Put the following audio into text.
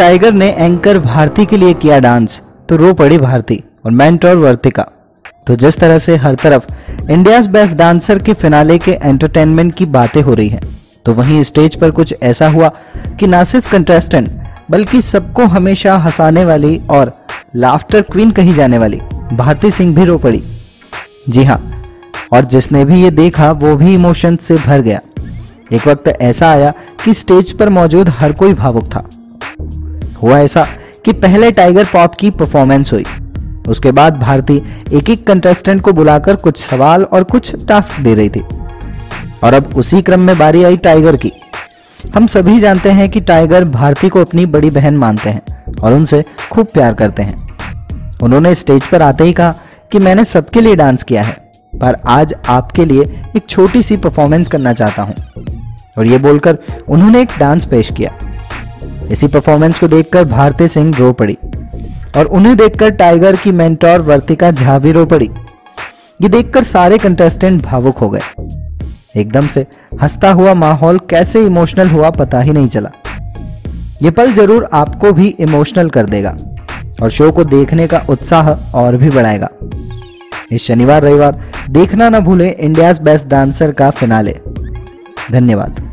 Tiger ने anchor Bharti के लिए किया डांस तो रो पड़ी भारती और मेंटोर वर्तिका। तो जिस तरह से हर तरफ इंडियाज बेस्ट डांसर के फिनाले के एंटरटेनमेंट की बातें हो रही हैं, तो वहीं स्टेज पर कुछ ऐसा हुआ कि ना सिर्फ कंटेस्टेंट बल्कि सबको हमेशा हंसाने वाली और लाफ्टर क्वीन कही जाने वाली भारती सिंह भी रो पड़ी। जी हाँ, और जिसने भी ये देखा वो भी इमोशन से भर गया। एक वक्त ऐसा आया कि स्टेज पर मौजूद हर कोई भावुक था। हुआ ऐसा कि पहले टाइगर पॉप की परफॉर्मेंस हुई, उसके बाद भारती एक एक कंटेस्टेंट को बुलाकर कुछ सवाल और कुछ टास्क दे रही थी, और अब उसी क्रम में बारी आई टाइगर की। हम सभी जानते हैं कि टाइगर भारती को अपनी बड़ी बहन मानते हैं और उनसे खूब प्यार करते हैं। उन्होंने स्टेज पर आते ही कहा कि मैंने सबके लिए डांस किया है, पर आज आपके लिए एक छोटी सी परफॉर्मेंस करना चाहता हूं। और ये बोलकर उन्होंने एक डांस पेश किया। इसी परफॉर्मेंस को देखकर भारती सिंह रो पड़ी और उन्हें देखकर टाइगर की मेंटोर वर्तिका झा भी रो पड़ी। ये देखकर सारे कंटेस्टेंट भावुक हो गए। एकदम से हंसता हुआ माहौल कैसे इमोशनल हुआ पता ही नहीं चला। ये पल जरूर आपको भी इमोशनल कर देगा और शो को देखने का उत्साह और भी बढ़ाएगा। इस शनिवार रविवार देखना ना भूलें इंडियाज बेस्ट डांसर का फिनाले। धन्यवाद।